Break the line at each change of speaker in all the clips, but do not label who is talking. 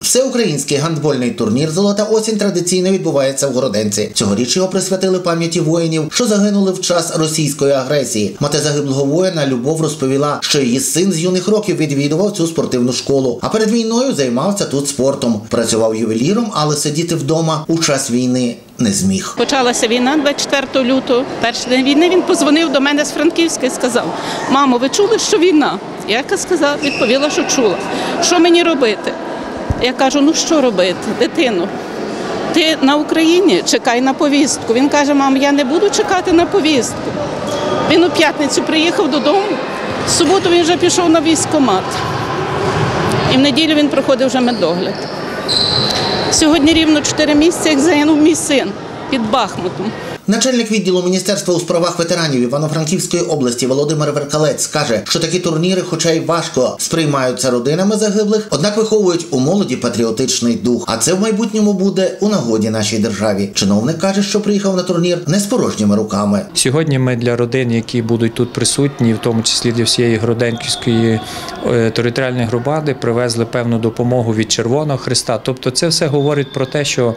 Всеукраїнський гандбольний турнір «Золота осінь» традиційно відбувається в Городенці. Цьогоріч його присвятили пам'яті воїнів, що загинули в час російської агресії. Мати загиблого воїна Любов розповіла, що її син з юних років відвідував цю спортивну школу, а перед війною займався тут спортом. Працював ювеліром, але сидіти вдома у час війни не зміг.
Почалася війна 24 лютого, перший день війни. Він подзвонив до мене з Франківська і сказав: «Мамо, ви чули, що війна?» Я відповіла, що чула. «Що мені робити?» Я кажу: «Ну що робити, дитино? Ти на Україні, чекай на повістку». Він каже: «Мам, я не буду чекати на повістку». Він у п'ятницю приїхав додому, в суботу він вже пішов на військкомат. І в неділю він проходив вже медогляд. Сьогодні рівно 4 місяці, як загинув мій син під Бахмутом.
Начальник відділу Міністерства у справах ветеранів Івано-Франківської області Володимир Веркалець каже, що такі турніри, хоча й важко сприймаються родинами загиблих, однак виховують у молоді патріотичний дух. А це в майбутньому буде у нагоді нашій державі. Чиновник каже, що приїхав на турнір не з порожніми руками.
Сьогодні ми для родин, які будуть тут присутні, в тому числі для всієї Городенківської територіальної громади, привезли певну допомогу від Червоного Хреста. Тобто це все говорить про те, що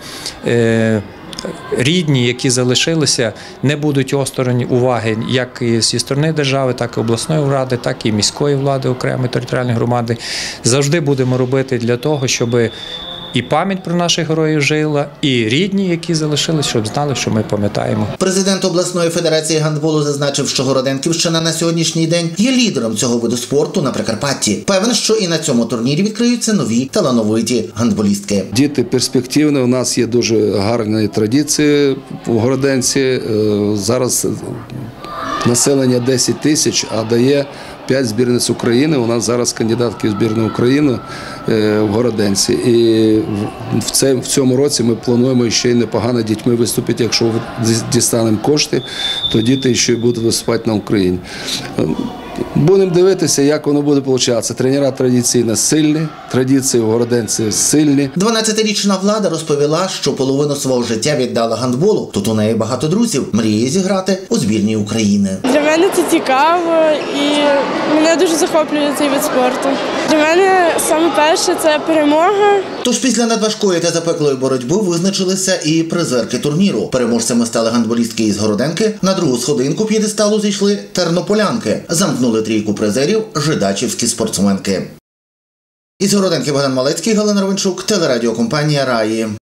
рідні, які залишилися, не будуть осторонь уваги як і зі сторони держави, так і обласної влади, так і міської влади, окремої територіальної громади. Завжди будемо робити для того, щоб і пам'ять про наших героїв жила, і рідні, які залишились, щоб знали, що ми пам'ятаємо.
Президент обласної федерації гандболу зазначив, що Городенківщина на сьогоднішній день є лідером цього виду спорту на Прикарпатті. Певен, що і на цьому турнірі відкриються нові талановиті гандболістки.
Діти перспективні, у нас є дуже гарні традиції в Городенці. Зараз населення 10 тисяч, а дає 5 збірниць України. У нас зараз кандидатки в збірну України в Городенці. І в цьому році ми плануємо ще й непогано дітьми виступити. Якщо дістанемо кошти, то діти ще й будуть виступати на Україні. Будемо дивитися, як воно буде получатися. Тренера традиційно сильні, традиції в Городенці сильні.
12-річна Влада розповіла, що половину свого життя віддала гандболу. Тут у неї багато друзів. Мріє зіграти у збірній України.
Для мене це цікаво і мене дуже захоплює цей вид спорту. Для мене саме перше – це перемога.
Тож після надважкої та запеклої боротьби визначилися і призерки турніру. Переможцями стали гандболістки із Городенки. На другу сходинку п'єдесталу зійшли тернополянки. Замкнули трійку призерів жидачівські спортсменки. Із Городенки Богдан Малецький, Галина Ровенчук, телерадіокомпанія «Раї».